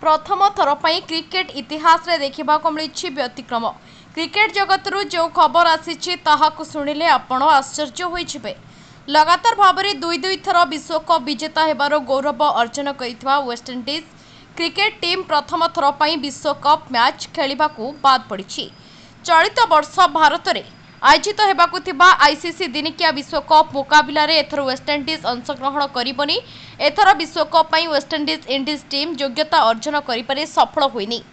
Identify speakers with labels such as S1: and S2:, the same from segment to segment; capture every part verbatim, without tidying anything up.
S1: प्रथम थर पर क्रिकेट इतिहास रे देखा मिली व्यतिक्रम। क्रिकेट जगत जो खबर आसी ताहाकु शुणिले आपण आश्चर्य होइछिबे। लगातार भाव में दुई दुई थर विश्वकप विजेता हेबार गौरव अर्जन करिथिबा वेस्टइंडीज क्रिकेट टीम प्रथम थर पर विश्वकप मैच खेलिबाकू बाद पड़ी। चलित वर्ष भारत में आयोजित हेबाकू थिबा आईसीसी दिनिकिया विश्वकप मुकाबिला रे एथर वेस्टइंडीज अंशग्रहण करिबनी। एथर विश्वकप पई वेस्टइंडीज इंडीज टीम योग्यता अर्जन करिपारे सफल होइनी।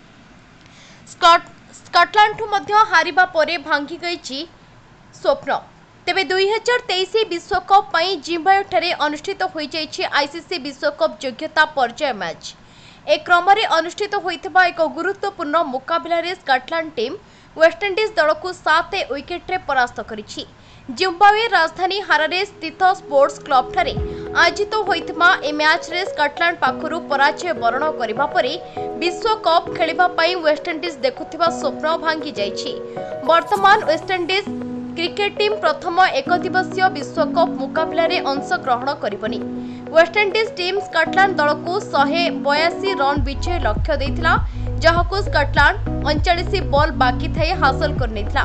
S1: स्कटलैंड मध्य हारिबा परे भांगी गईची स्वप्न। तेबे दुई हजार तेईस विश्वकप पई जिम्बाब्वे अनुष्ठित होई जाइछि आईसीसी विश्वकप योग्यता पर्याय मैच। एक क्रम रे अनुष्ठित होइथिबा एक गुरुत्वपूर्ण मुकाबिला रे स्कटलैंड टीम वेस्टइंडीज दल को सात विकेट रे परास्त करिछि। जिम्बाब्वे राजधानी हारारे स्थित स्पोर्ट्स क्लब ठारे आयोजित होइथिबा ए मैच रे स्कटलैंड पाखरु पराजय वरण करिबा परे विश्वकप खेलिबा पई वेस्टइंडीज देखुथिबा स्वप्न भांगी जाइछि। वर्तमान वेस्टइंडीज क्रिकेट टीम प्रथम एक दिवसीय विश्वकप मुकाबिला रे अंशग्रहण करिबनी। वेस्टइंडीज टीम स्कटलैंड दल को एक सौ बयासी रन विजय लक्ष्य देथिला, जहाको स्कटलैंड उनचालीस बॉल बाकी थाई हासिल करनेथिला।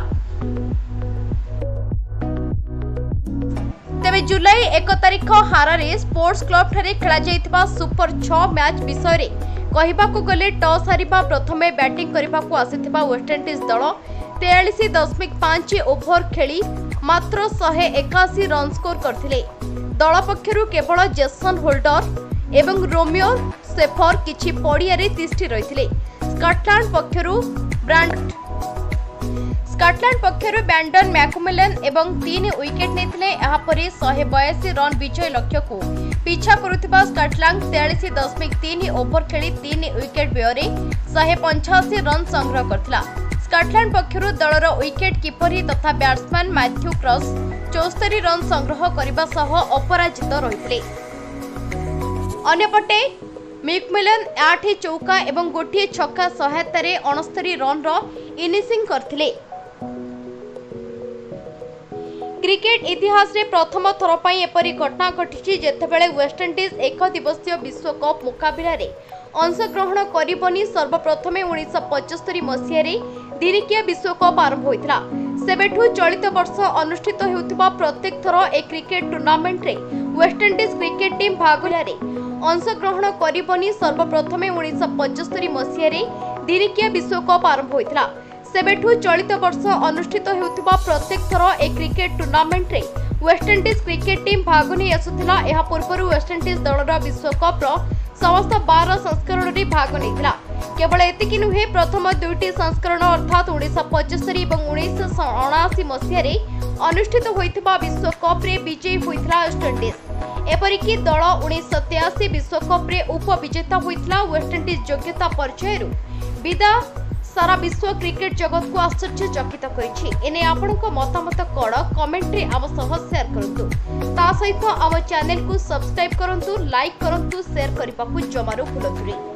S1: तेबे जुलाई एक तारिख हारारे स्पोर्ट्स क्लब ठारे खेला जाइथिबा सुपर छह मैच विषय रे कहिबाकू गले टॉस हारिबा प्रथमे बैटिंग करिबाकू आसिथिबा वेस्टइंडीज दल तेयालीस दशमिक पांच ओभर खेली मात्र एक सौ इक्यासी रन स्कोर करथिले। दल पक्षरु केवल जेसन होल्डर एवं रोमियो सेफर किछि पड़िया रे तिष्ठि रहिथिले। स्कटलैंड पक्षरु ब्रांड स्कटलैंड पक्षरु ब्रैंडन मैकमिलन एवं तीन विकेट नेथिले। एहा परे एक सौ बयासी रन विजय लक्ष्य को पीछा करुथिबा स्कटलैंड तेयालीस दशमिक तीन ओभर खेली तीन विकेट व्यय रे एक सौ पचासी रन संग्रह करथिला। स्कटलैंड पक्षरु दलर विकेट कीपर तथा बैट्समैन मैथ्यू क्रस चौस्तरी रन संग्रह करने सह अपराजित रहिथिले। अन्यपटे मैकमिलन आठ चौका एवं गोटे छक्का सहायतार उनस्तरी रन इनिंग करथिले। क्रिकेट इतिहास रे प्रथम थर पर एपरी घटना घटी जेतेबेले वेस्टइंडीज एक दिवसीय विश्वकप मुकाबिला रे अंशग्रहण करिबनी। सर्वप्रथमे उन्नीस पचहत्तर मसीह रे दिनिकिया विश्वकप आरंभ होइतिला। सेबेठु चलित वर्ष अनुष्ठित हेउतिबा प्रत्येक थर ए क्रिकेट टूर्नामेंट रे वेस्टइंडीज क्रिकेट टीम भागला रे अंशग्रहण करिबनी। सर्वप्रथमे उन्नीस पचहत्तर मसीह रे दिनिकिया विश्वकप आरंभ होइतिला। सेबेठु चलित वर्ष अनुष्ठित हेउतिबा प्रत्येक थर ए क्रिकेट टूर्नामेंट रे वेस्टइंडीज क्रिकेट टीम भाग नै आसुतिला। एहा पूर्वरु वेस्टइंडीज दलर विश्वकप रो समस्त बारह संस्करण रे भाग नैथिला। केवल एतिकी नुहे, प्रथम दुईटी संस्करण अर्थात उन्नीस पचहत्तर और उन्नीस अणाशी मसीह रे अनुष्ठित होइथिबा विश्वकप रे विजयी होइथिला वेस्टइंडीज। एपरिकी दल उन्नीस तेयासी विश्वकप रे उपविजेता होइथिला। वेस्टइंडीज योग्यता पर्यायरु विदा सारा विश्व क्रिकेट जगत को आश्चर्यचकित करिछि। एने आपनक मतामत कण कमेंट रे आम सह शेयर करंतु। ता सहित आम चैनल को सब्सक्राइब करंतु, लाइक करंतु, शेयर करबाकू जमारो भूलंतु।